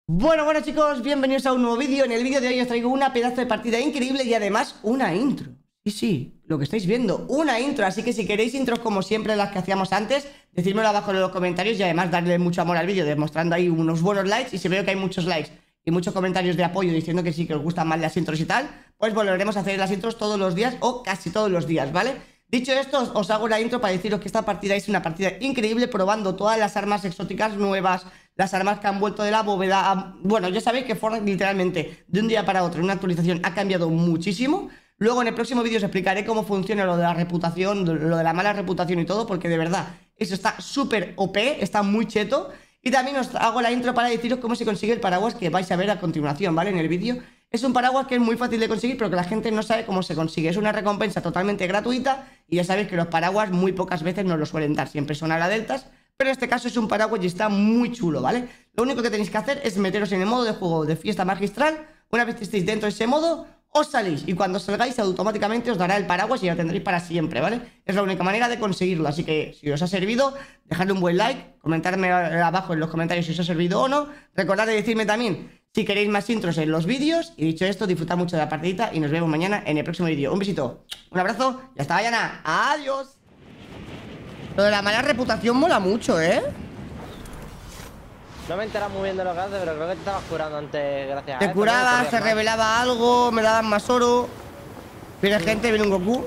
Bueno chicos, bienvenidos a un nuevo vídeo. En el vídeo de hoy os traigo una pedazo de partida increíble y además una intro. Sí, lo que estáis viendo, una intro. Así que si queréis intros como siempre las que hacíamos antes, decídmelo abajo en los comentarios y además darle mucho amor al vídeo, demostrando ahí unos buenos likes. Y si veo que hay muchos likes y muchos comentarios de apoyo diciendo que sí, que os gustan más las intros y tal, pues volveremos a hacer las intros todos los días o casi todos los días, ¿vale? Dicho esto, os hago la intro para deciros que esta partida es una partida increíble, probando todas las armas exóticas nuevas, las armas que han vuelto de la bóveda. Bueno, ya sabéis que Fortnite literalmente de un día para otro en una actualización ha cambiado muchísimo. Luego en el próximo vídeo os explicaré cómo funciona lo de la reputación, lo de la mala reputación y todo, porque de verdad eso está súper OP, está muy cheto. Y también os hago la intro para deciros cómo se consigue el paraguas que vais a ver a continuación, ¿vale? En el vídeo. Es un paraguas que es muy fácil de conseguir, pero que la gente no sabe cómo se consigue. Es una recompensa totalmente gratuita y ya sabéis que los paraguas muy pocas veces nos lo suelen dar, siempre son a la deltas. Pero en este caso es un paraguas y está muy chulo, ¿vale? Lo único que tenéis que hacer es meteros en el modo de juego de fiesta magistral. Una vez que estéis dentro de ese modo, os salís y cuando salgáis automáticamente os dará el paraguas y lo tendréis para siempre, ¿vale? Es la única manera de conseguirlo, así que si os ha servido, dejadle un buen like, comentadme abajo en los comentarios si os ha servido o no. Recordad de decirme también si queréis más intros en los vídeos. Y dicho esto, disfrutad mucho de la partidita y nos vemos mañana en el próximo vídeo. Un besito, un abrazo y hasta mañana. Adiós. Lo de la mala reputación mola mucho, ¿eh? No me he enterado muy bien de lo que hace, pero creo que te estabas curando antes, gracias a Te esto, curaba, ¿no? se revelaba algo, me daban más oro. Viene gente, viene un Goku.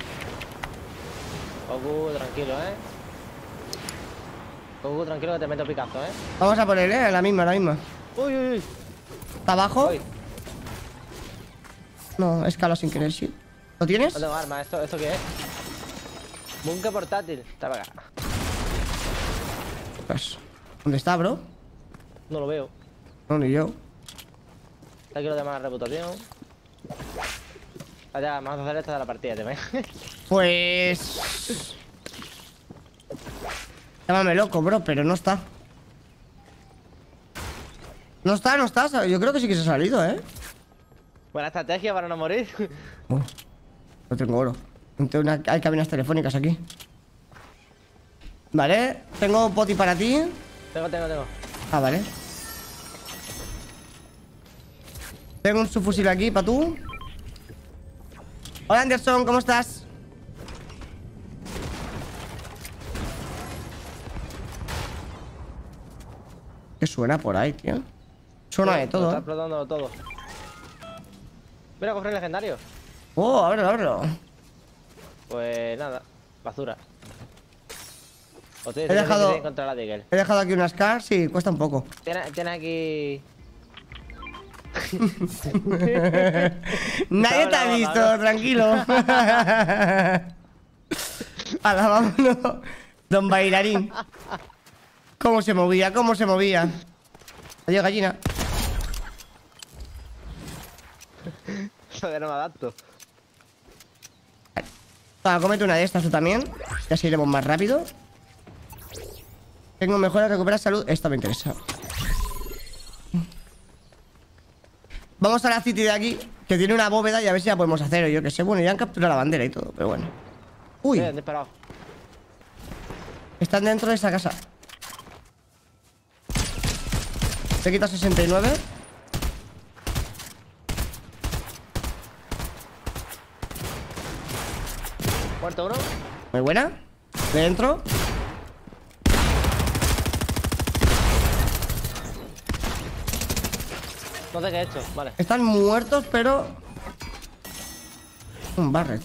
Goku, tranquilo, Goku, tranquilo que te meto Picasso, Vamos a ponerle, la misma, la misma. Uy, uy, uy. ¿Está abajo? Uy. No, escalo sin querer, sí. ¿Lo tienes? No tengo arma, ¿esto qué es? Búnker portátil, está para acá. Pues, ¿dónde está, bro? No lo veo. No, ni yo. Aquí lo de mala reputación. Allá, vamos a hacer esta de la partida, ¿te ves? Pues... Llámame loco, bro, pero no está. No está, no está. Yo creo que sí que se ha salido, ¿eh? Buena estrategia para no morir. No tengo oro. Hay cabinas telefónicas aquí. Vale, tengo poti para ti. Tengo. Ah, vale. Tengo un subfusil aquí para tú. Hola, Anderson, ¿cómo estás? ¿Qué suena por ahí, tío? Suena de todo. Está explotando todo. Mira, cofre legendario. Oh, ábrelo. Pues nada, basura. He dejado Contra la Deagle. He dejado aquí unas cars y cuesta un poco. Tiene aquí. Nadie te ha visto, tranquilo. Hala, vámonos. Don Bailarín. ¿Cómo se movía? Adiós, gallina. Joder, no me adapto. Cómete una de estas tú también. Y así iremos más rápido. Tengo mejora, recuperar salud. Esta me interesa. Vamos a la city de aquí, que tiene una bóveda y a ver si la podemos hacer. O yo que sé, bueno, ya han capturado la bandera y todo, pero bueno. Uy, Disparado. están dentro de esa casa. Se quita 69. Muerto uno. Muy buena. Dentro. No sé qué he hecho, vale. Están muertos, pero... Un Barret.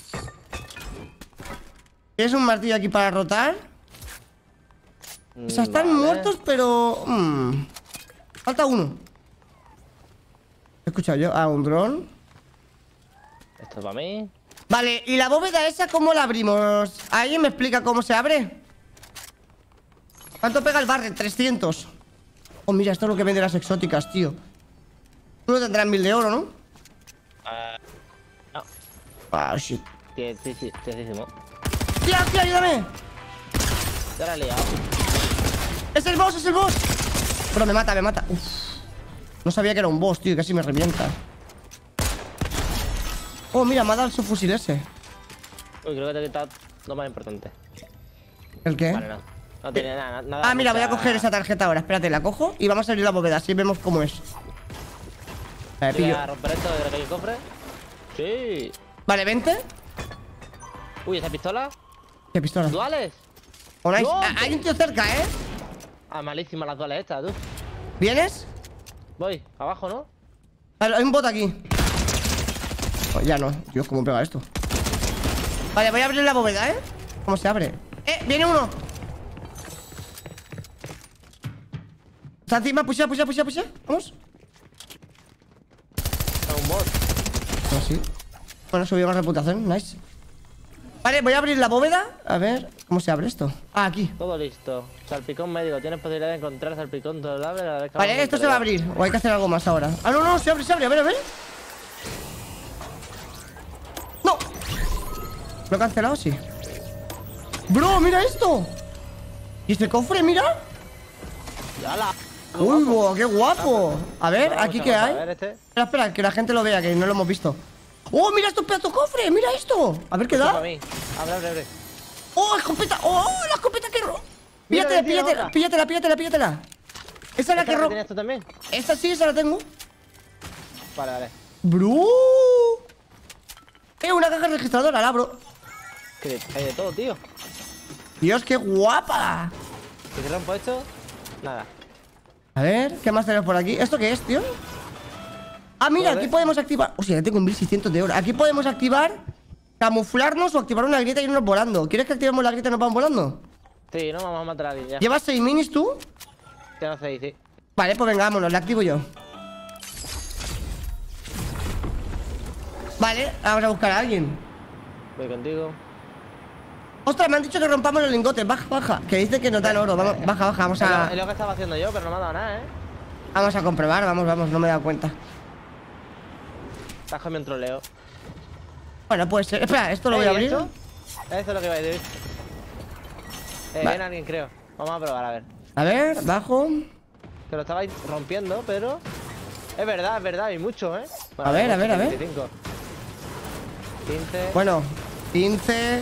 ¿Tienes un martillo aquí para rotar? O sea, están muertos, pero... Falta uno. ¿He escuchado yo? Ah, un dron. Esto es para mí. Vale, ¿y la bóveda esa cómo la abrimos? ¿Alguien me explica cómo se abre? ¿Cuánto pega el Barret? 300. Oh, mira, esto es lo que vende las exóticas, tío. Tú no tendrás 1000 de oro, ¿no? No. Ah, shit. Sí. ¡Tía, ayúdame! Ya la he liado. ¡Es el boss, Bro, me mata. Uf. No sabía que era un boss, tío, casi me revienta. Oh, mira, me ha dado el subfusil ese. Uy, creo que te he quitado lo más importante. ¿El qué? Vale, no. No tenía nada. Ah, mira, voy a coger esa tarjeta ahora. Espérate, la cojo y vamos a abrir la bóveda. Así vemos cómo es. Vale, Voy pillo. a romper esto de aquel cofre. Sí. Vale, 20. Uy, ¿esa pistola? ¿Qué pistola? ¿Duales? Oh, nice. ¡No! Ah, hay un tío cerca, ¿eh? Ah, malísimas las duales estas, tú. ¿Vienes? Voy, abajo, ¿no? Vale, hay un bot aquí. Oh, ya no. Dios, cómo pega esto. Vale, voy a abrir la bóveda, ¿eh? ¿Cómo se abre? Viene uno. Está encima, pusha. Vamos. Es un bot. Así. Bueno, subimos reputación, nice. Vale, voy a abrir la bóveda. A ver, ¿cómo se abre esto? Ah, aquí. Todo listo. Salpicón médico. Tienes posibilidad de encontrar salpicón tolerable a la vez que Vale, vamos esto se va a abrir. O hay que hacer algo más ahora. Ah, no, se abre. A ver. ¡No! ¿Lo he cancelado? Sí. Bro, mira esto. ¿Y este cofre, mira? ¡Hala! ¡Uy, wow, qué guapo! A ver, Vamos ¿aquí a qué ver, hay? a ver este. Espera, que la gente lo vea, que no lo hemos visto. ¡Oh, mira estos pedazos de cofre! ¡Mira esto! A ver qué Esto da. para mí. Abre. ¡Oh, escopeta! ¡Oh, la escopeta que ro... Mira, Píllatela. Esa es la que ¿Esta ro... tienes tú también? Esta sí, esa la tengo. Vale. ¡Bro! Una caja registradora, la bro. Que hay de todo, tío. Dios, qué guapa. Si te rompo esto, nada. A ver, ¿qué más tenemos por aquí? ¿Esto qué es, tío? Ah, mira, Joder. aquí podemos activar... Hostia, ya tengo 1600 de oro. Aquí podemos activar camuflarnos o activar una grieta y irnos volando. ¿Quieres que activemos la grieta y nos vamos volando? Sí, no vamos a matar a alguien ya. ¿Llevas 6 minis tú? Tengo 6, sí. Vale, pues venga, vámonos, la activo yo. Vale, vamos a buscar a alguien. Voy contigo. Ostras, me han dicho que rompamos los lingotes. Baja. Que dice que nos dan oro. Vamos, baja, vamos a... Es lo que estaba haciendo yo, pero no me ha dado nada, Vamos a comprobar, vamos, no me he dado cuenta. Estás comiendo un troleo. Bueno, pues... espera, esto lo voy a ¿Y abrir. esto? Eso es lo que iba a decir. Vale. Viene alguien, creo. Vamos a probar, a ver. A ver, bajo. Que lo estabais rompiendo, pero... Es verdad, hay mucho, A ver. 25. 15. Bueno, 15.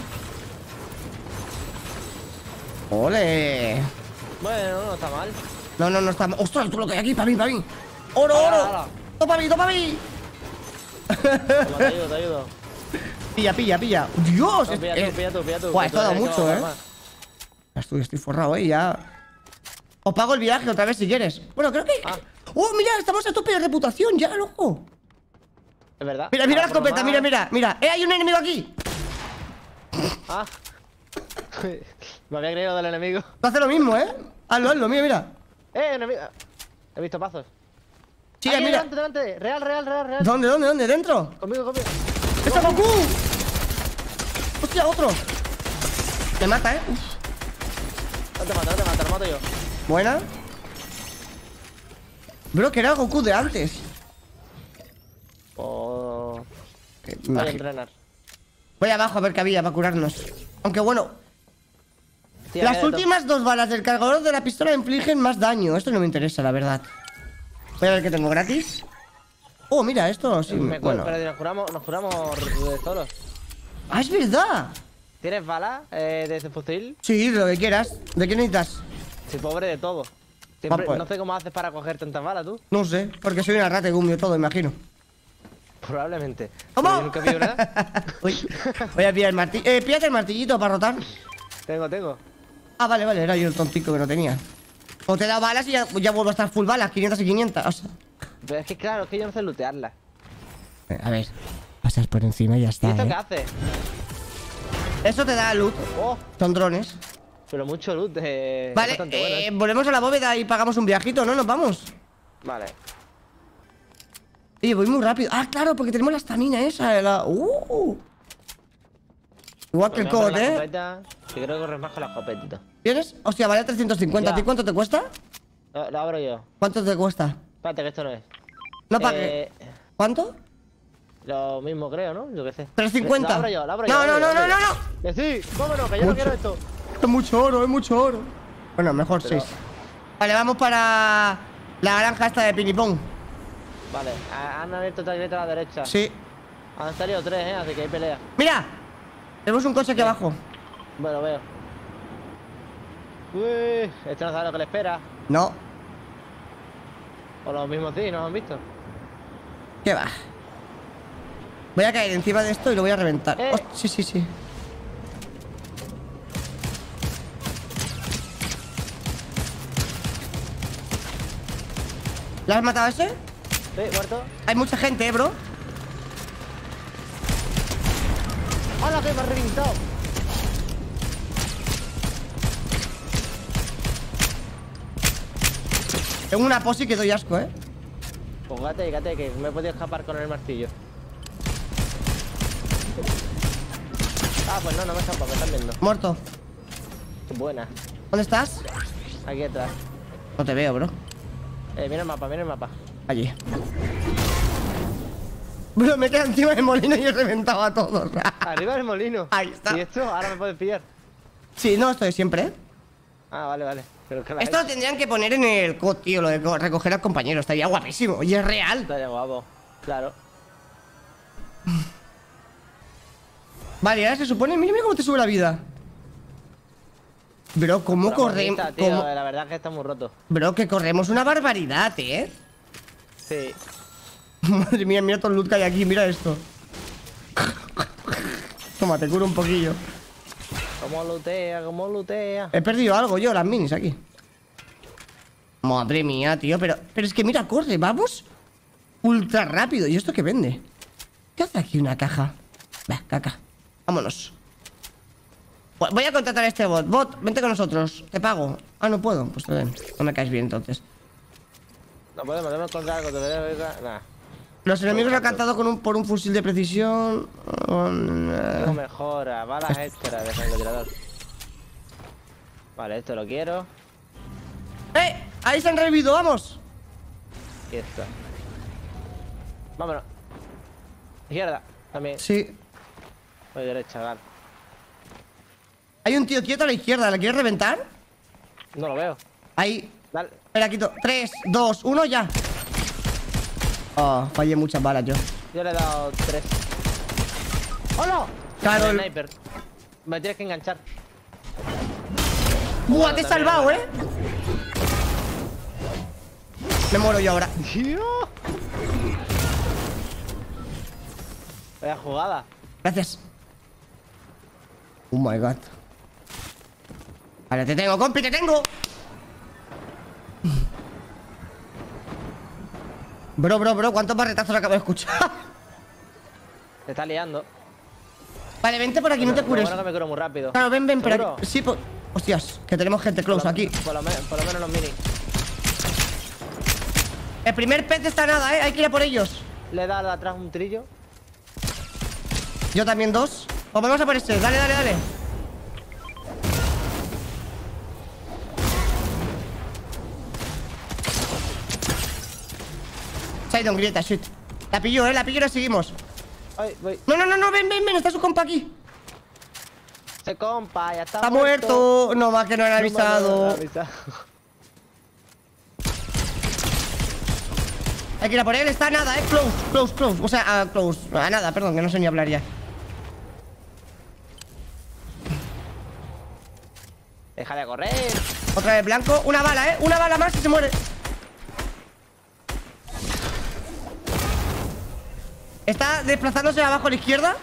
¡Ole! Bueno, no está mal. No está mal. ¡Ostras, tú lo que hay aquí! ¡Para mí! ¡Oro! Ahora. ¡Toma para mí! Toma, te ayudo. Pilla. ¡Dios! No, pilla tú. Buah, que esto tú da eres el que mucho, va a más. Ya estoy forrado, ya. Os pago el viaje otra vez si quieres. Bueno, creo que... Ah. ¡Oh, mira! Estamos a tope de reputación ya, loco. Es verdad. Mira la Ahora por lo escopeta, más- mira. ¡Hay un enemigo aquí! Ah. Me había creído del enemigo. Tú haces lo mismo, ¿eh? Hazlo, mira. Enemigo. He visto pasos. Sí, Ahí, mira. delante. Real. ¿Dónde? ¿Dentro? Conmigo. ¡Está Goku! ¡Hostia, otro! Me mata, ¿eh? Uf. No te mata, lo mato yo. Buena. Bro, que era Goku de antes. Oh. Voy a Imagino. entrenar. Voy abajo a ver qué había para curarnos. Aunque bueno, Sí, las había de últimas 2 balas del cargador de la pistola infligen más daño. Esto no me interesa, la verdad. Voy a ver qué tengo gratis. Oh, mira, esto sí. todo. Bueno. Pero nos curamos de solos. Ah, es verdad. ¿Tienes balas de ese fusil? Sí, lo que quieras. ¿De qué necesitas? Soy pobre de todo. Siempre, Ah, pues. no sé cómo haces para coger tantas balas, tú. No sé, porque soy una rata y gumbio todo, imagino. Probablemente. ¿Cómo? Pero yo nunca pillo nada. Uy, voy a pillar el martillo. Píllate el martillito para rotar. Tengo. Ah, vale, era yo el tontico que no tenía. O te da balas y ya vuelvo a estar full balas, 500 y 500. O sea, Pero es que claro, es que yo no sé lootearlas. a ver, pasas por encima y ya ¿Y está. esto qué hace? Eso te da loot. Oh, Son drones. pero mucho loot. Es Vale, bastante bueno, ¿eh? volvemos a la bóveda y pagamos un viajito, ¿no? Nos vamos. Vale. Y voy muy rápido. Ah, claro, porque tenemos la estamina esa. Igual que el Pues me voy a COD, poner la ¿eh? escopeta, que creo que corres más con la escopetita. ¿Tienes? Hostia, vale 350. ¿A ti Ya. cuánto te cuesta? Lo abro yo. ¿Cuánto te cuesta? Espérate, que esto no es. No pague. ¿Cuánto? Lo mismo creo, ¿no? Yo qué sé. 350. Lo abro yo. No. Que sí, vámonos, que yo no quiero esto. Es mucho oro, Bueno, mejor Pero- 6. Vale, vamos para la granja esta de Pinipón. Vale, han abierto otra grieta a la derecha. Sí. Han salido 3, así que hay pelea. ¡Mira! Tenemos un coche aquí abajo. Bueno, veo. Uy, este no sabe lo que le espera. No. O los mismos sí, ¿no lo han visto? ¿Qué va? Voy a caer encima de esto y lo voy a reventar. Sí, sí, sí. ¿Le has matado a ese? Sí, muerto. Hay mucha gente, bro. ¡Hala, que me ha reventado! Tengo una posi que doy asco, Pues gate, que me he podido escapar con el martillo. Ah, pues no me escapa, me están viendo. Muerto. Qué buena. ¿Dónde estás? Aquí atrás. No te veo, bro. Mira el mapa, mira el mapa. Allí. Bro, me queda encima del molino y he reventado a todos. Arriba del molino. Ahí está. ¿Y esto? Ahora me puedes pillar. Sí, no, esto de siempre, Ah, vale. Pero que Esto lo tendrían que poner en el COD, tío, lo de recoger al compañero. Estaría guapísimo. Y es real. Estaría guapo. Claro. Vale, ahora se supone... Mira cómo te sube la vida. Bro, ¿cómo corremos? La verdad es que está muy roto. Bro, que corremos una barbaridad, Sí. Madre mía, mira todo el loot que hay aquí. Mira esto. Toma, te curo un poquillo. ¿Cómo lootea? He perdido algo yo, las minis aquí. Madre mía, tío. Pero es que mira, corre, vamos ultra rápido. ¿Y esto qué vende? ¿Qué hace aquí una caja? Va, caca. Vámonos. Voy a contratar a este bot. Bot, vente con nosotros. Te pago. Ah, no puedo. Pues ven. No me caes bien entonces. No podemos encontrar algo. Nada. Los enemigos han cantado por un fusil de precisión. Tengo mejora, balas extra de francotirador. Vale, esto lo quiero. Ahí se han revivido, vamos. Y esto. Vámonos. Izquierda, también. Sí. Voy derecha, vale. Hay un tío quieto a la izquierda. ¿La quieres reventar? No lo veo. Ahí. Dale. Espera, quito. 3, 2, 1, ya. Oh, fallé muchas balas yo. Yo le he dado 3. ¡Hola! Claro. El sniper. Me tienes que enganchar. ¡Buah, te he salvado, Me muero yo ahora. Vaya jugada. Gracias. Oh my god. Vale, te tengo, compi, te tengo. Bro, ¿cuántos barretazos acabo de escuchar? Te está liando. Vale, vente por aquí, no te cures. Bueno, que me curo muy rápido. Claro, ven, pero ¿Seguro? aquí. Sí, pues. Hostias, que tenemos gente close aquí. Por lo menos los mini. El primer pez está nada, hay que ir a por ellos. Le he dado atrás un trillo. Yo también 2. Pues vamos a por este, dale. Se ha ido en grieta, shit. La pilló, la pilló y la seguimos. Ay, voy. No, ven, está su compa aquí. Ese compa, ya está. Está muerto. No más que no han No me avisado. han avisado. Hay que ir a por él, está a nada, close. O sea, close. A nada, perdón, que no sé ni hablar ya. Deja de correr. Otra vez blanco. Una bala, una bala más y se muere. Está desplazándose abajo a la izquierda.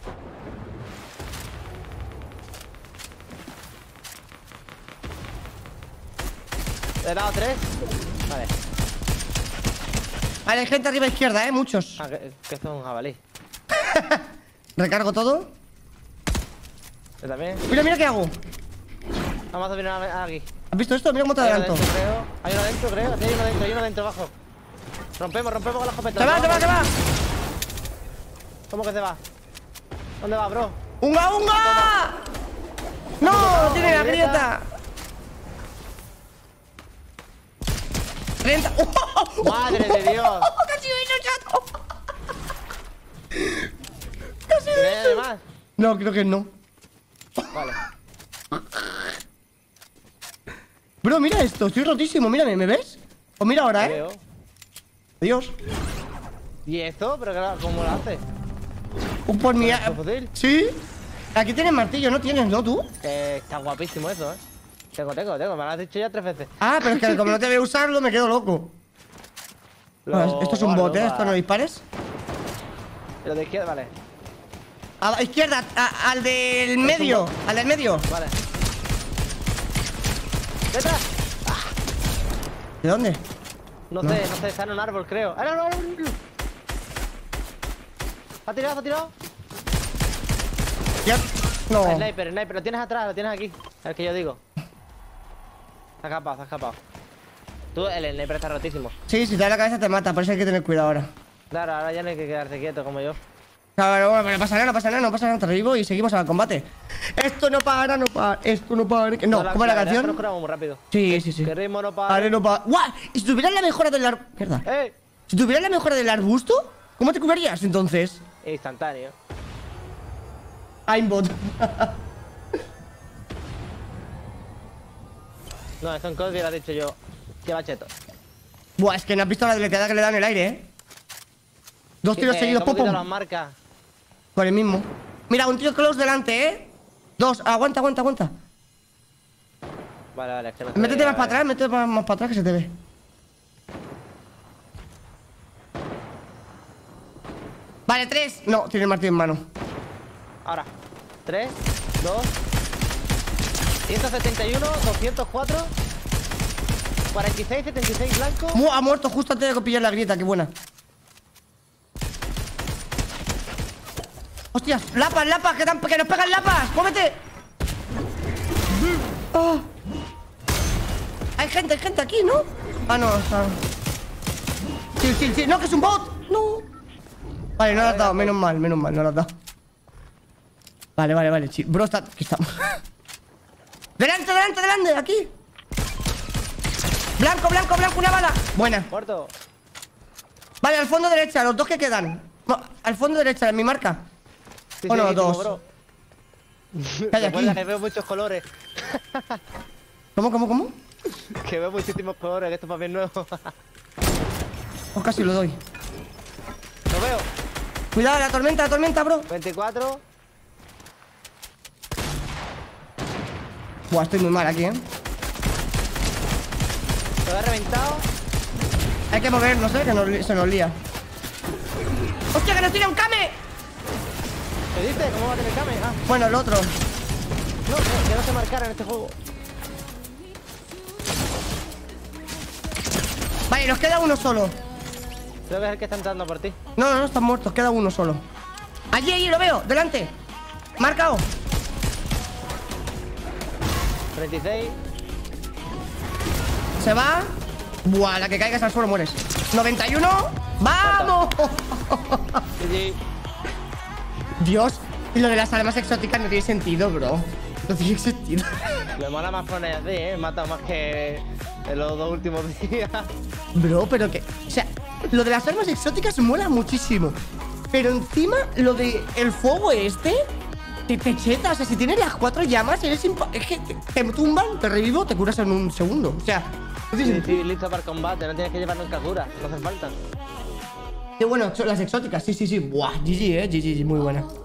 Le he dado 3. Vale. Vale, hay gente arriba a izquierda, muchos. Ah, que esto es un jabalí. Recargo todo. Yo también. Mira qué hago. Vamos a subir aquí. ¿Has visto esto? Mira cómo te Hay uno adelanto. dentro, creo. Hay uno dentro, creo. Sí, hay uno dentro abajo. Rompemos con la escopeta. Se va. ¿Cómo que se va? ¿Dónde va, bro? ¡Unga! ¡No! ¡Tiene la grieta! 30. ¡Madre de Dios! ¡Casi lo he hecho, chato! ¿Tiene más? No, creo que no. Vale. Bro, mira esto, estoy rotísimo, mírame, ¿me ves? Pues mira ahora, Veo. Adiós. ¿Y esto? ¿Pero cómo lo hace? Por mi... ¿Es fusil? ¿Sí? Aquí tienes martillo, ¿no tienes, no tú? Está guapísimo eso, Tengo, me lo has dicho ya 3 veces. Ah, pero es que como no te veo usarlo, me quedo loco. Esto es un bot, ¿eh? Esto no dispares. Lo de izquierda, vale. A la izquierda, al del medio. Al del medio. Vale. ¡Detrás! ¿De dónde? No sé, está en un árbol, creo. ¡Ah, no! ¿Ha tirado? Ya. No. Sniper, lo tienes atrás, lo tienes aquí. El que yo digo. Se ha escapado. Tú, el sniper está rotísimo. Sí, si te da la cabeza te mata, por eso hay que tener cuidado ahora. Claro, ahora ya no hay que quedarse quieto como yo. Claro, bueno, pero no pasa nada, te revivo y seguimos al combate. Esto no para. No, ¿cómo es la canción? Nos curamos muy rápido. Sí. ¿Qué ritmo no para? ¡Guau! ¿Y si tuvieras la mejora del arbusto? Mierda. ¡Eh! Si tuvieras la mejora del arbusto, ¿cómo te curarías entonces? Instantáneo. Aimbot. No, esto en COD hubiera dicho yo. Qué bacheto. Buah, es que no has visto la deleteada que le da en el aire, ¿eh? 2 tiros seguidos, ¿Cómo pum, quito pum. las marcas? Con el mismo. Mira, un tío close delante, ¿eh? 2, aguanta. Vale, es que no Métete más para atrás, que se te ve. Vale, 3. No, tiene el martillo en mano. Ahora. 3, 2, 171, 204, 46, 76 blanco. Ha muerto justo antes de pillar la grieta, qué buena. ¡Hostias! ¡Lapas! ¡Que nos pegan lapas! ¡Cómete! ¡Oh! Hay gente aquí, ¿no? Ah, no, está... Sí. ¡No, que es un bot! ¡No! Vale, no lo has dado, menos mal, no lo has dado. Vale, bro, está... Aquí estamos. ¡Delante! ¡Aquí! Blanco, una bala. Buena. Muerto. Vale, al fondo derecha, los 2 que quedan. No, al fondo derecha, en mi marca. Sí, O no, sí, 2. bro. ¿Qué hay aquí? Recuerda que veo muchos colores. ¿Cómo? Que veo muchísimos colores, que esto es más bien nuevo. Pues casi lo doy. Lo veo. Cuidado, la tormenta, bro. 24. Buah, estoy muy mal aquí, ¿eh? Lo he reventado. Hay que movernos, que se nos lía. ¡Hostia, que nos tira un Kame! ¿Qué dices? ¿Cómo va a tener Kame? Ah, Bueno, el otro. no, que no se marcara en este juego. Vale, nos queda uno solo. Creo que es el que está entrando por ti. No, están muertos, queda uno solo. Allí, lo veo, delante. Marcado. 36. Se va. Buah, la que caigas al suelo mueres. 91. ¡Vamos! GG. Dios, y lo de las armas exóticas no tiene sentido, bro. No tiene sentido. Me mola más poner así, ¿eh? Mata más que en los 2 últimos días. Bro, pero que... O sea, lo de las armas exóticas mola muchísimo. Pero encima, lo de el fuego este... Te cheta, o sea, si tienes las 4 llamas, es que te tumban, te revivo, te curas en un segundo. O sea, no tiene sentido. Sí, listo para el combate, no tienes que llevar nunca cura, no hace falta. Qué bueno, las exóticas, sí. Buah, GG, GG, muy buena.